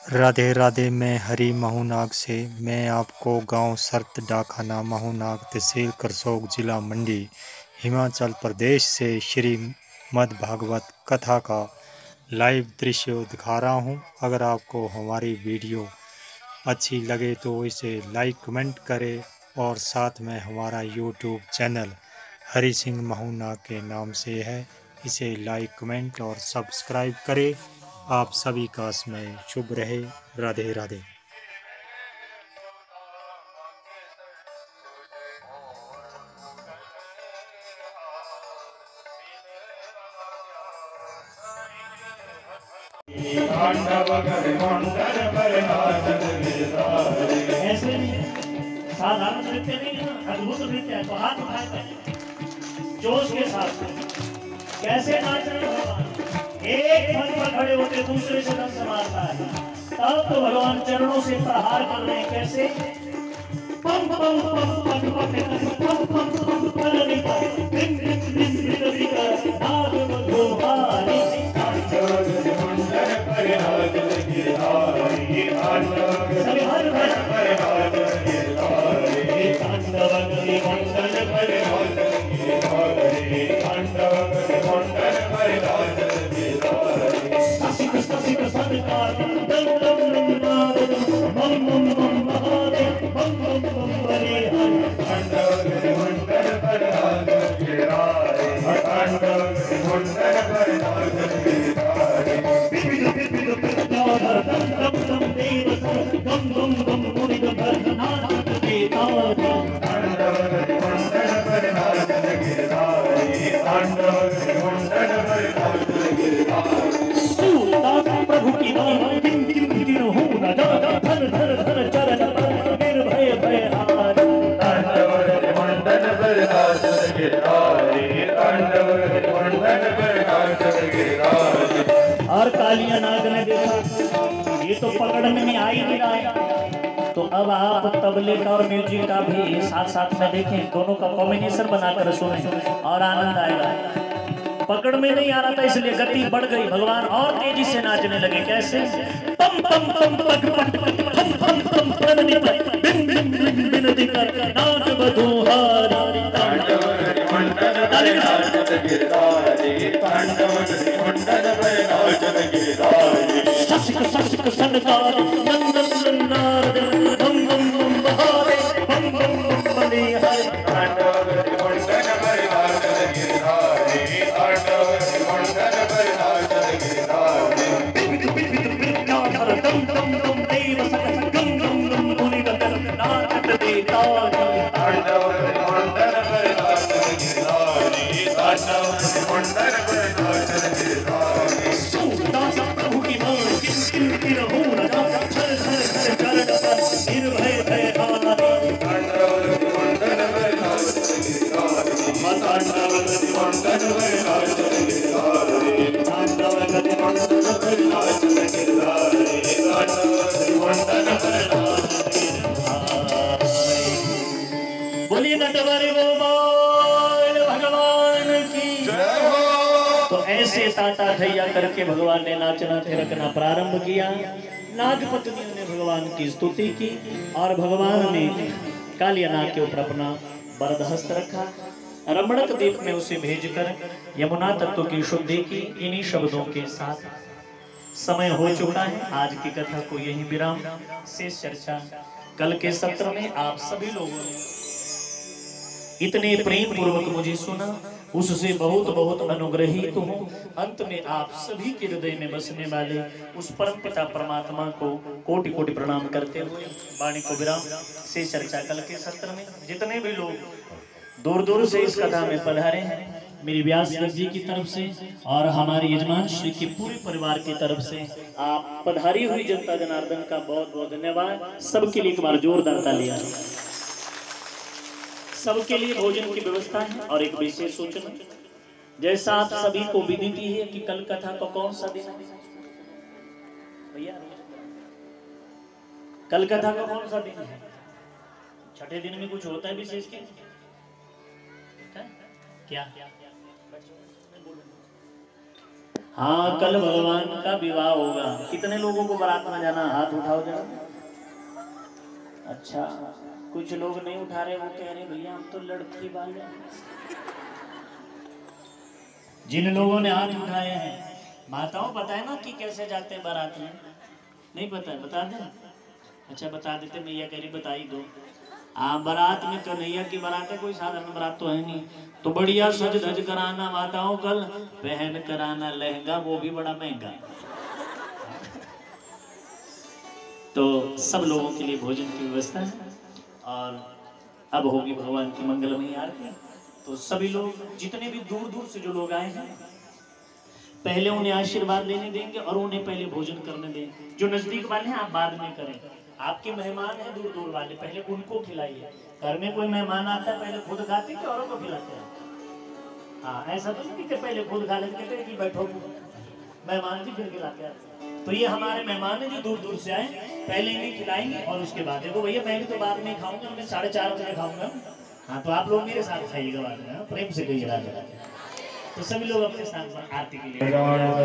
राधे राधे। मैं हरी महूनाग से। मैं आपको गांव सरत डाखाना महूनाग तहसील करसोग जिला मंडी हिमाचल प्रदेश से श्रीमद् भागवत कथा का लाइव दृश्य दिखा रहा हूं। अगर आपको हमारी वीडियो अच्छी लगे तो इसे लाइक कमेंट करें और साथ में हमारा यूट्यूब चैनल हरी सिंह महूनाग के नाम से है, इसे लाइक कमेंट और सब्सक्राइब करें। आप सभी का समय शुभ रहे। राधे राधे। ऐसे नहीं, साधारण नृत्य नहीं है, अद्भुत नृत्य है। तो हाथ उठाए जोश के साथ कैसे नाच रहे भगवान। एक पद पर खड़े होते दूसरे से दम मारता है, तब तो भगवान चरणों से प्रहार कर रहे हैं। कैसे पम पम पम पम पम पम पम पम पम बिन बिन बिन बिन बिन नाग मधुहारी मुंडन पर हाथ लगे धारी सभी हाथ पर हाथ लगे धारी तांडव के मुंडन पर हाथ लगे धारी तांडव के मुंडन पर हाथ लगे धारी ससिक ससिक सदकार दम दम दम नाद मम मम मम महादेव मम मम मम हरे हरे तांडव के मुंडन पर हाथ लगे धारी तांडव के मुंडन पर हाथ लगे धारी बिपिन बिपिन बिपिन दम दम दम देव गम गम गम मुनि भरनाथ देवता तांडव के मुंडन पर हाथ लगे धारी तांडव के मुंडन पर हाथ लगे धारी सूता प्रभु की नाम किम किम किम हो न जा धर धर धर चरण पर निर्भय भय हार तांडव के मुंडन पर हाथ लगे धारी तांडव के मुंडन पर हाथ लगे धारी। और कालिया नाग ने देखा ये तो पकड़ में आ ही नहीं रहा है, तो अब आप तबले का और म्यूजिक का भी साथ साथ में देखें, दोनों का कॉम्बिनेशन बनाकर सुने और आनंद आएगा। पकड़ में नहीं आ रहा था इसलिए गति बढ़ गई, भगवान और तेजी से नाचने लगे। कैसे पम पम पम पग पट पम पम पम पम बिन बिन बिन बिन दिकर नाग बधुहारी तांडव के मुंडन पर हाथ लगे धारी तांडव के मुंडन पर हाथ लगे धारी ससिक ससिक सनकार नंदन नन्नाद बम बम बम बहारे बम बम बम बने हरे तांडव के मुंडन पर हाथ लगे धारी तांडव के मुंडन पर हाथ लगे धारी बिपिन बिपिन बिपिन दम दम दम देव सकल गम गम गम मुनि भरनाथ देवता तांडव के मुंडन पर हाथ लगे धारी तांडव के मुंडन पर हाथ लगे धारी सूरदास प्रभु की मान किम किम किम हो न जा छल छल छल चरण पर निर्भय भय हारी तांडव के मुंडन पर हाथ लगे धारी तांडव के मुंडन पर हाथ लगे धारी तांडव के मुंडन पर हाथ लगे धारी तांडव के मुंडन पर हाथ लगे धारी। बोलिए नटवर गोपाल भगवान की जय हो। तो ऐसे ताता थैया करके भगवान ने नाचना थिरकना प्रारंभ किया। नाग पत्नियों ने भगवान की स्तुति की और भगवान ने कालिया नाग के ऊपर अपना वरद हस्त रखा। रमणक द्वीप में उसे भेजकर यमुना तत्व की शुद्धि की। इन्हीं शब्दों के साथ समय हो चुका है। आज की कथा को यही विराम। शेष चर्चा कल के सत्र में। आप सभी लोगों ने इतने प्रेम पूर्वक मुझे सुना, उससे बहुत बहुत अनुग्रहित तो हूँ। अंत में आप सभी के हृदय में बसने वाले उस परम पिता परमात्मा को कोटि कोटि प्रणाम करते हुए वाणी को विराम। से चर्चा कल के सत्र में जितने भी लोग दूर दूर से इस कथा में पधारे हैं, मेरी व्यास जी की तरफ से और हमारे यजमान श्री के पूरे परिवार की तरफ से आप पधारी हुई जनता जनार्दन का बहुत बहुत धन्यवाद। सबके लिए एक बार जोरदार तालियां। सबके लिए भोजन की व्यवस्था है। और एक विशेष सूचना, जैसा आप सभी को विदित है कि कल कथा का कौन सा दिन है भैया? कल कथा का कौन सा दिन है? छठे दिन में कुछ होता है विशेष क्या? हाँ, कल भगवान का विवाह होगा। कितने लोगों को बारात में जाना? हाथ उठाओ जरा। अच्छा, कुछ लोग नहीं उठा रहे, वो कह रहे भैया हम तो लड़की वाले। जिन लोगों ने हाथ उठाए हैं, माताओं पता है ना कि कैसे जाते हैं बारात में? नहीं पता है? बता दें? अच्छा बता देते। मैया कह रही बता ही दो। बारात में कन्हैया की बारात है, कोई साधारण बारात तो है नहीं। तो बढ़िया सज धज कराना माताओं, कल पहन कराना लहंगा, वो भी बड़ा महंगा। तो सब लोगों के लिए भोजन की व्यवस्था है और अब होगी भगवान की मंगलमयी आरती। तो सभी लोग, जितने भी दूर दूर से जो लोग आए हैं, पहले उन्हें आशीर्वाद देने देंगे और उन्हें पहले भोजन करने देंगे। जो नजदीक वाले हैं आप बाद में करें। आपके मेहमान हैं दूर दूर वाले, पहले उनको खिलाइए। घर में कोई मेहमान आता है पहले खुद खाते हैं कि औरों को खिलाते हैं? हाँ, ऐसा तो नहीं कि पहले खुद खा लेते, कहते कि बैठो मेहमान जी फिर खिलाते हैं। तो ये हमारे मेहमान हैं जो दूर दूर से आए, पहले इन्हें खिलाएंगे और उसके बाद देखो भैया मैं भी तो बाद में खाऊंगा, मैं 4:30 बजे खाऊंगा। हाँ, तो आप लोग मेरे साथ खाइएगा बाद में, प्रेम से कहिए राजा। तो सभी लोग अपने स्थान पर आरती के लिए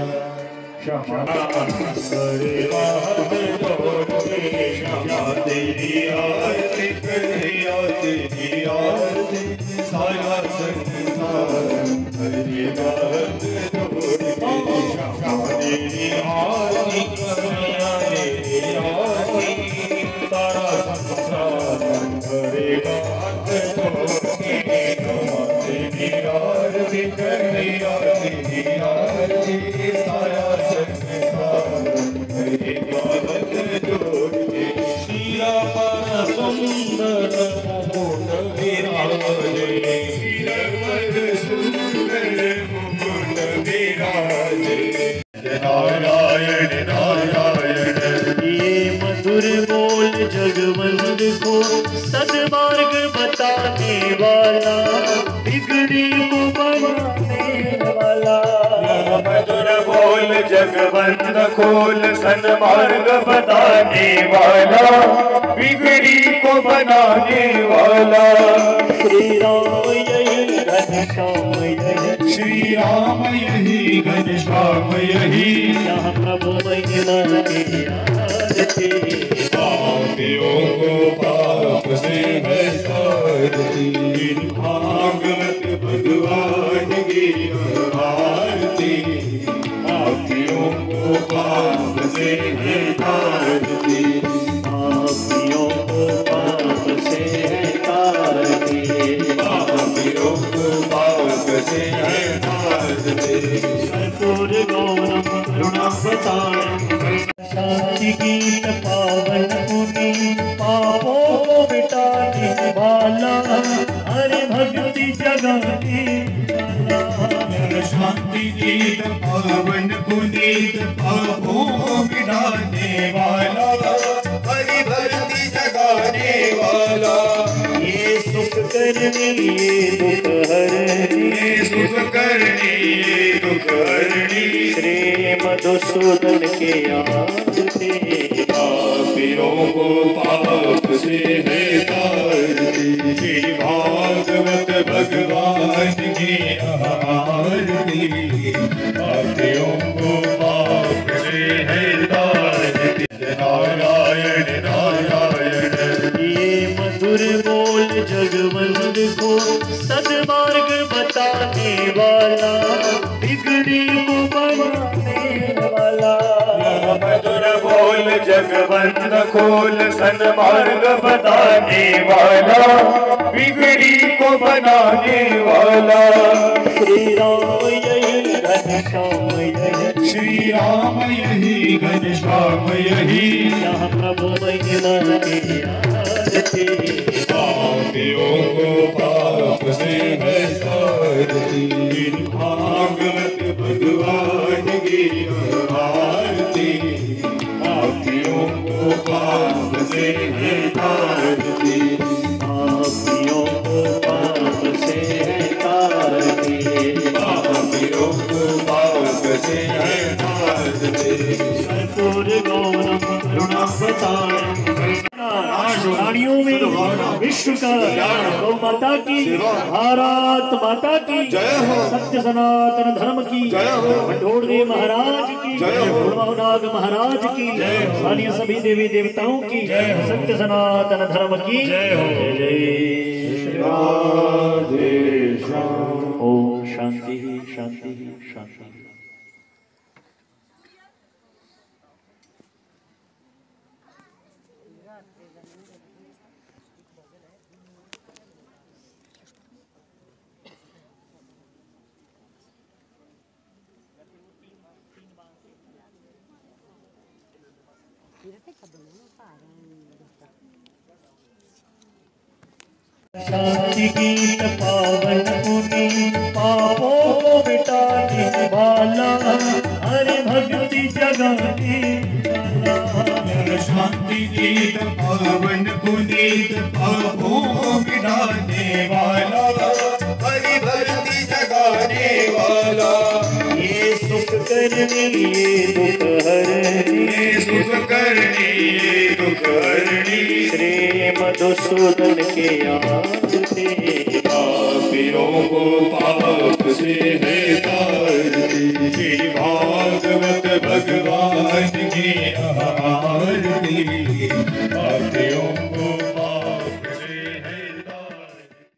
नारायण नारायण। ये मधुर बोल जगवंत को सदमार्ग बताने वाला, बिगड़ी को बनाने वाला। मधुर बोल जगवंत खोल सदमार्ग बताने वाला, बिगड़ी को बनाने वाला। श्री राम यही घनश्याम यही, श्री राम यही घनश्याम यही। यहाँ प्रभु महिमा की आरती, पापियों को पाप से है सारती। भागवत भगवान की आरती, पापियों को पाप से है तारती। पापियों को पाप से है तारती, पापियों को पाप से है तारती। कर्पूर गौरम करुणावतारम, शांति गीत पावन मुनि, पापों को मिटाने वाला, हरि भक्ति जगाने वाला। शांति गीत पावन पुनीत, पापों को मिटाने वाला, हरि भक्ति जगाने वाला। ये सुख करनी ये दुख हरनी, ये सुख करनी ये दुख हरनी। श्री मधुसूदन के आरती, पापियों को पाप से है तारती। श्री भागवत भगवान की आरती, पापियों को पाप से है तारती। नारायण नारायण। ये मधुर बोल जगवंत को सदमार्ग बताने वाला, बिगड़ी को बनाने वाला। मधुर बोल जगवंत खोल सदमार्ग बताने वाला, बिगड़ी को बनाने वाला। श्री राम यही घनश्याम यही, श्री राम यही घनश्याम यही। यहाँ प्रभु महिमा की आरती, पापियों को पाप से है तारती। भागवत भगवान की आरती, पापियों को पाप से है तारती। पापियों को पाप से है तारती, पापियों को पाप से है तारती। कर्पूर गौरम करुणावतारम, प्राणियों में विश्व का गौ माता की, भारत माता की, सत्य सनातन धर्म की, भंडोड़देव महाराज की, नाग महाराज की, स्थानीय सभी देवी देवताओं की, सत्य सनातन धर्म की जय हो। ओम शांति शांति शांति। शांति गीत पावन पुनि पापों को मिटाने वाला, हरि भक्ति जगाने वाला। शांति गीत पावन पुनीत पापों को मिटाने वाला, हरि भक्ति जगाने वाला। ये सुख करने ये दुख हरने, ये सुख करने ये दुख हरने, श्री मधुसूदन के आते, पापियों को पाप से है तारती।